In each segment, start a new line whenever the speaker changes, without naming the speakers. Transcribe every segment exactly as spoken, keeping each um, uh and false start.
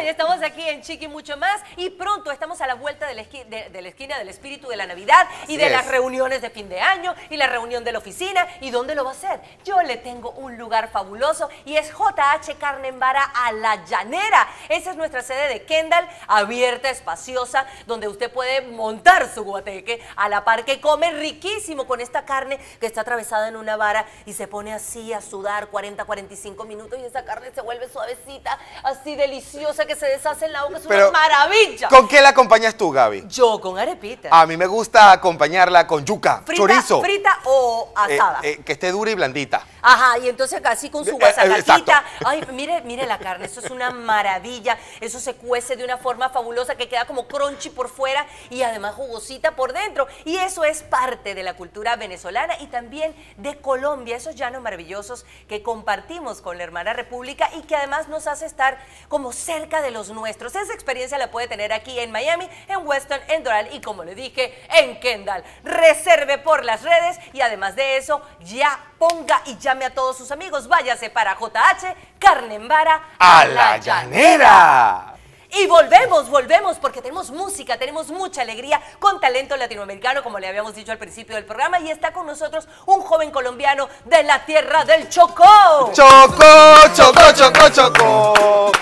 estamos aquí en Chiqui Mucho Más y pronto estamos a la vuelta de la, esqui de, de la esquina del espíritu de la Navidad y de
es.
las reuniones de fin de año y la reunión de la oficina. ¿Y dónde lo va a hacer? Yo le tengo un lugar fabuloso y es J H Carne en Vara a la Llanera. Esa es nuestra sede de Kendall, abierta, espaciosa, donde usted puede montar su guateque a la par que come riquísimo con esta carne que está atravesada en una vara y se pone así a sudar cuarenta, cuarenta y cinco minutos y esa carne se vuelve suavecita, así deliciosa que se deshace en la boca. Es
Pero,
una maravilla.
¿con qué la acompañas tú, Gaby?
Yo con arepita.
A mí me gusta acompañarla con yuca,
Frita,
chorizo.
frita o asada.
Eh, eh, que esté dura y blandita.
Ajá, y entonces así con su
Eh, eh,
guasacaquita. Ay, mire, mire la carne, eso es una maravilla. Eso se cuece de una forma fabulosa que queda como crunchy por fuera y además jugosita por dentro. Y eso es parte de la cultura venezolana y también de Colombia, esos llanos maravillosos que compartimos con la hermana república y que además nos hace estar como cerca de los nuestros. Esa experiencia la puede tener aquí en Miami, en Weston, en Doral y, como le dije, en Kendall. Reserve por las redes y además de eso, ya ponga y llame a todos sus amigos. Váyase para J H Carne en Vara
¡A la Llanera!
Y volvemos, volvemos, porque tenemos música, tenemos mucha alegría con talento latinoamericano, como le habíamos dicho al principio del programa, y está con nosotros un joven colombiano de la tierra del Chocó.
Chocó, Chocó, Chocó, Chocó,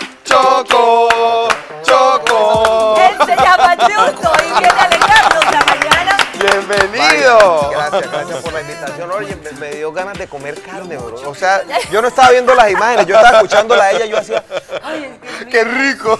Chocó, Chocó.
Él se llama Yuto y viene a alegrarnos la mañana.
Bienvenido.
Gracias, gracias por la invitación. Oye, me, me dio ganas de comer carne, bro. O sea, yo no estaba viendo las imágenes, yo estaba escuchándola a ella, yo hacía,
Ay, es que
¡Qué rico!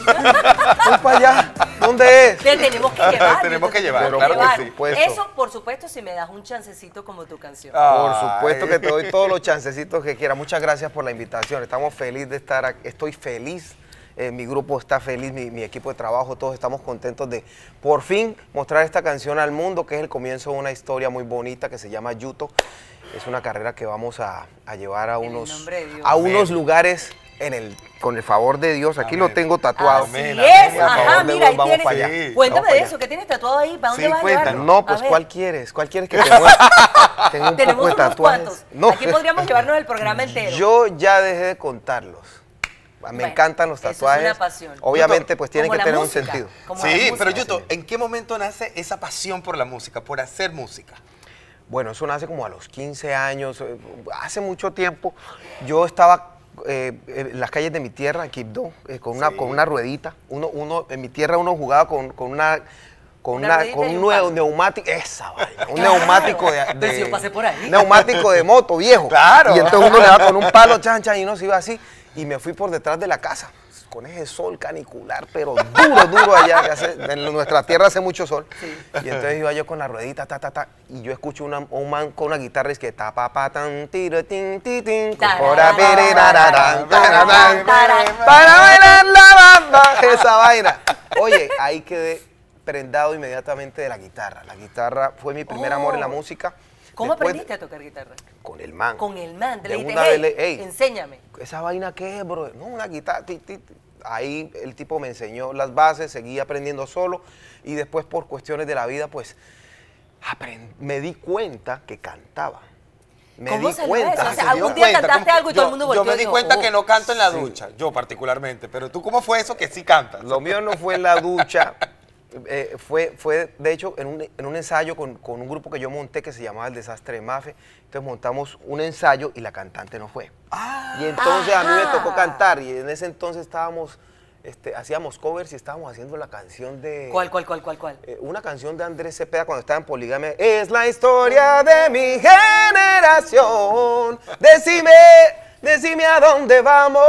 voy para allá. ¿Dónde es?
te tenemos que llevar.
Tenemos que
Yuto,
llevar,
tenemos
claro
que
que
llevar.
sí.
Supuesto.
Eso, por supuesto, si me das un chancecito como tu canción.
Por
Ay.
supuesto que te doy todos los chancecitos que quieras. Muchas gracias por la invitación. Estamos felices de estar aquí. Estoy feliz. Eh, mi grupo está feliz, mi, mi equipo de trabajo, todos estamos contentos de por fin mostrar esta canción al mundo, que es el comienzo de una historia muy bonita que se llama Yuto. Es una carrera que vamos a, a llevar a
En el
unos,
nombre de Dios.
a unos lugares en el, con el favor de Dios. Aquí
Amén.
lo tengo tatuado.
Así
Amén,
es,
amén.
Por
ajá,
favor de
mira, ahí
Dios, vamos
tienes.
para allá.
Sí.
Cuéntame
Vamos
de
para
eso, ¿qué tienes tatuado ahí? ¿Para dónde
Sí,
vas a
cuéntanos.
llevarlo?
No,
A
pues
ver.
¿cuál quieres? ¿Cuál quieres que te muestre? Tengo un
Tenemos
poco de
unos
tatuajes.
cuantos.
No.
Aquí podríamos llevarnos el programa entero.
Yo ya dejé de contarlos. Me
Bueno,
encantan los
eso es
tatuajes.
una pasión.
Obviamente, pues tiene
Como
que
la
tener un
música,
sentido.
como la
Sí,
música.
pero Yuto, ¿en qué momento nace esa pasión por la música, por hacer música?
Bueno, eso nace como a los quince años. eh, Hace mucho tiempo yo estaba eh, en las calles de mi tierra, en Quibdó, eh, con, una,
Sí.
con una ruedita. Uno, uno, en mi tierra uno jugaba con, con una... Con,
Una
una,
ruedita
con
y
un
un
nue-
palo.
neumático, esa vaina, un
Claro.
neumático de,
Pero si
de-
yo pasé por ahí.
neumático de moto viejo.
Claro.
Y entonces uno le daba con un palo, chan, chan, y uno se iba así. Y me fui por detrás de la casa, con ese sol canicular, pero duro, duro allá, que hace, en nuestra tierra hace mucho sol. Y entonces iba yo con la ruedita, ta, ta, ta, y yo escucho una, un man con una guitarra, y es que ta, pa, pa, tan, tiro, tin, ti, tin, cora, pere, rararán, tararán, para bailar la bamba, esa vaina. Oye, ahí quedé prendado inmediatamente de la guitarra. La guitarra fue mi primer amor en la
Oh.
música.
¿Cómo
Después-
aprendiste a tocar guitarra?
Con el man.
Con el man. Te
De
le dijiste,
una vez
hey,
le- ey.
enséñame.
¿Esa vaina qué es, bro? No, una guitarra. ti, ti, ti. Ahí el tipo me enseñó las bases, seguí aprendiendo solo y después por cuestiones de la vida, pues aprend- me di cuenta que cantaba. Me
¿Cómo
di
salió
cuenta.
eso? O sea,
Se dio
algún día
cuenta,
cantaste
¿cómo?
algo y todo el
Yo-
mundo
Yo
volteó
me
y
di
dijo,
cuenta
oh.
que no canto en la
Sí.
ducha, yo particularmente. Pero tú, ¿cómo fue eso que sí cantas?
Lo mío no fue en la ducha, eh, fue, fue de hecho en un, en un ensayo con, con un grupo que yo monté que se llamaba El Desastre de Mafe. Entonces montamos un ensayo y la cantante no fue. Y entonces a mí me tocó
Ajá.
cantar y en ese entonces estábamos, este, hacíamos covers y estábamos haciendo la canción de...
¿Cuál, cuál, cuál, cuál, cuál?
eh, una canción de Andrés Cepeda cuando estaba en Poligamia. Es la historia de mi generación. Decime, decime a dónde vamos.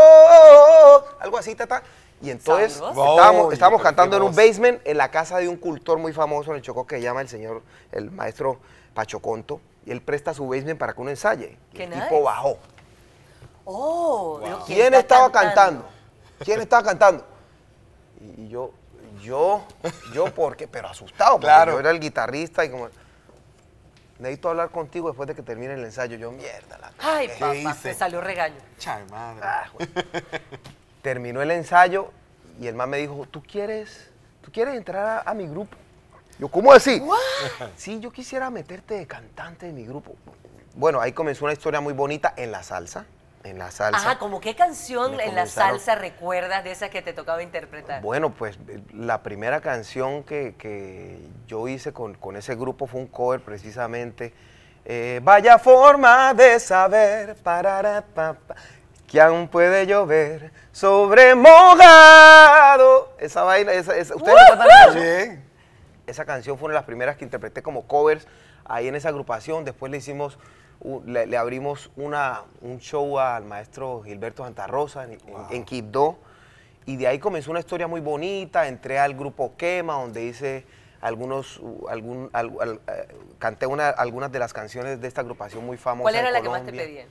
Algo así, tata. Y entonces
Sabroso.
estábamos,
Oye,
estábamos
pero
cantando
qué
en un
voz.
basement en la casa de un cultor muy famoso en el Chocó que se llama el señor, el maestro Pachoconto. Y él presta su basement para que uno ensaye. Y
Qué
el
nice.
tipo bajó.
Oh, ¿quién
¿Quién
está
estaba cantando? ¿Quién estaba cantando? Y, y yo, yo, yo, porque, pero asustado, porque
Claro.
yo era el guitarrista y como, necesito hablar contigo después de que termine el ensayo. Yo, mierda, la
Ay,
cagué.
papá,
hice?
te salió regaño.
Chay, madre.
Ah, güey. Terminó el ensayo y el man me dijo, ¿tú quieres, tú quieres entrar a, a mi grupo? Yo, ¿cómo así? Sí, yo quisiera meterte de cantante de mi grupo. Bueno, ahí comenzó una historia muy bonita en la salsa. en la salsa.
Ajá, ¿como qué canción
Me
en la
comenzaron-
salsa recuerdas de esa que te tocaba interpretar?
Bueno, pues eh, la primera canción que, que yo hice con, con ese grupo fue un cover precisamente. eh, vaya forma de saber, parara, pa, pa, que aún puede llover sobre mojado. Esa vaina, esa, esa- ¿ustedes
¡Uh,
recuerdan esa
uh!
canción? Sí. Esa canción fue una de las primeras que interpreté como covers ahí en esa agrupación. Después le hicimos, u- le, le abrimos una, un show al maestro Gilberto Santa Rosa en, en- en Quibdó. Y de ahí comenzó una historia muy bonita. Entré al grupo Quema, donde hice algunos, u- algún, al- al- eh, canté una, algunas de las canciones de esta agrupación muy famosa.
¿Cuál era
en
la que más te
Colombia.
pedían?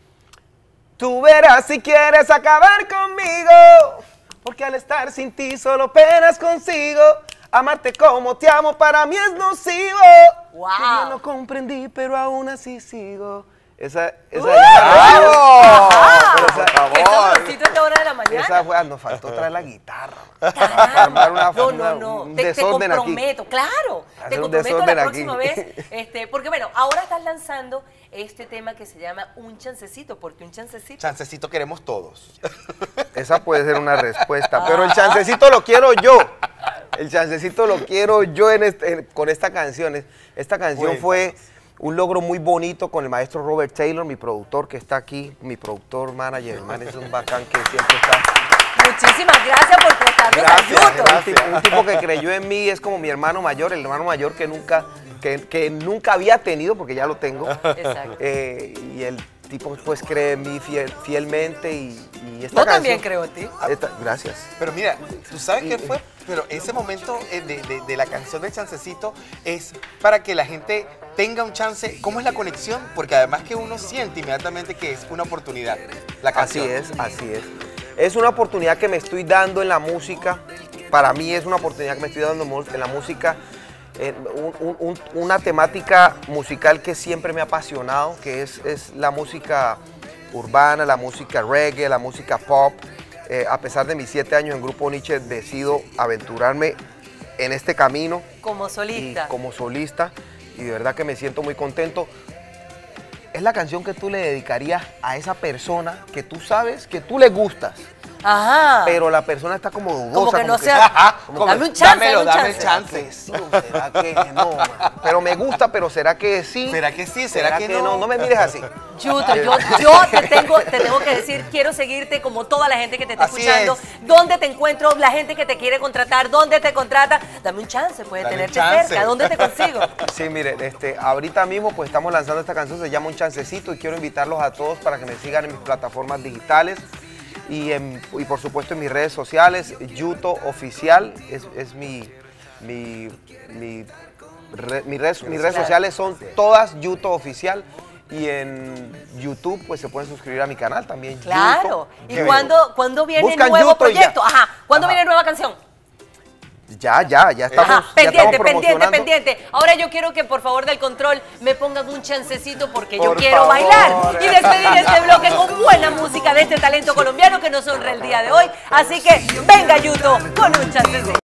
Tú verás si quieres acabar conmigo, porque al estar sin ti solo penas consigo. Amarte como te amo para mí es nocivo.
Wow.
Que yo no comprendí, pero aún así sigo. Esa, esa,
¡Uh!
¡Bravo!
Ajá.
Pero esa-
¡Qué sabrosito a esta hora de la mañana!
esa fue, ah, nos faltó traer la guitarra.
Caramba.
Para armar una-
no,
una-
no, no.
un
Te, te
desorden aquí.
comprometo, claro.
Hacer
Te
un
comprometo la
desorden
próxima
aquí.
vez. Este, porque bueno, ahora estás lanzando este tema que se llama Un Chancecito. ¿Por qué un chancecito?
Chancecito queremos todos.
Esa puede ser una respuesta, pero el chancecito lo quiero yo. El chancecito lo quiero yo en este- en- con esta canción. Esta canción fue un logro muy bonito con el maestro Robert Taylor, mi productor que está aquí, mi productor, manager. El man es un bacán que siempre está...
Muchísimas gracias por prestarnos
Gracias,
ayuda.
un tipo, un tipo que creyó en mí, es como mi hermano mayor, el hermano mayor que nunca, que, que nunca había tenido, porque ya lo tengo.
Exacto.
Eh, y el tipo pues cree en mí fiel- fielmente y, y esta
Yo
canción-
también creo en ti.
esta- gracias.
Pero mira, ¿tú sabes qué fue? Pero ese momento eh, de, de- de la canción del chancecito es para que la gente tenga un chance. ¿Cómo es la conexión? Porque además que uno siente inmediatamente que es una oportunidad. La
Así
canción.
es, así es. Es una oportunidad que me estoy dando en la música. Para mí es una oportunidad que me estoy dando en la música. eh, un- un- una temática musical que siempre me ha apasionado, que es, es la música urbana, la música reggae, la música pop. Eh, a pesar de mis siete años en Grupo Nietzsche, decido aventurarme en este camino
Como
y
solista.
como solista. Y de verdad que me siento muy contento. Es la canción que tú le dedicarías a esa persona que tú sabes que tú le gustas,
Ajá.
pero la persona está como dudosa.
Como que no sea-
como
dame
que-
un chance,
dámelo,
dame un
dame el
chance.
chance.
¿Será que sí o será que no? man? Pero me gusta, pero ¿será que sí?
¿Será que sí? ¿Será, que, no?
no? No me mires así.
Yuto, yo, yo te, tengo, te tengo que decir, quiero seguirte como toda la gente que te está
Así
escuchando.
es.
¿Dónde te encuentro? La gente que te quiere contratar, ¿dónde te contrata? Dame un chance, puede
Dame un
tenerte
chance.
cerca. ¿Dónde te consigo?
Sí, miren, este, ahorita mismo pues estamos lanzando esta canción, se llama Un Chancecito y quiero invitarlos a todos para que me sigan en mis plataformas digitales y, en- y por supuesto en mis redes sociales. Yuto Oficial es, es mi, mi, mi, re- mi red- mis redes sociales son todas Yuto Oficial y en YouTube pues se pueden suscribir a mi canal también.
Claro.
Yuto.
¿Y
Que-
cuándo, cuándo viene el
Buscan
nuevo
Yuto y ya.
proyecto? Ajá. ¿Cuándo
Ajá.
viene nueva canción?
Ya, ya, ya estamos,
Ajá,
ya
pendiente,
estamos
pendiente,
promocionando.
pendiente. Ahora yo quiero que por favor del control me pongan un chancecito porque yo
Por
quiero
favor.
bailar y despedir este bloque con buena música de este talento colombiano que nos honra el día de hoy. Así que venga Yuto con un chancecito.